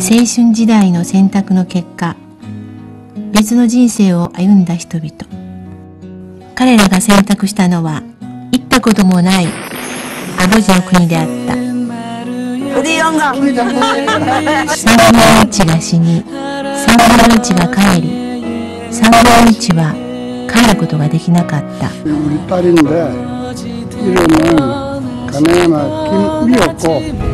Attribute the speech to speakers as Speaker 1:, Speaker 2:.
Speaker 1: 青春時代の選択の結果、別の人生を歩んだ人々。彼らが選択したのは、行ったこともないアボジの国であった。サンフロルチが死に、サンフロルチが帰り、サンフロルチは帰ることができなかった。
Speaker 2: 우리 딸인데 이름은 가네야마 김미였고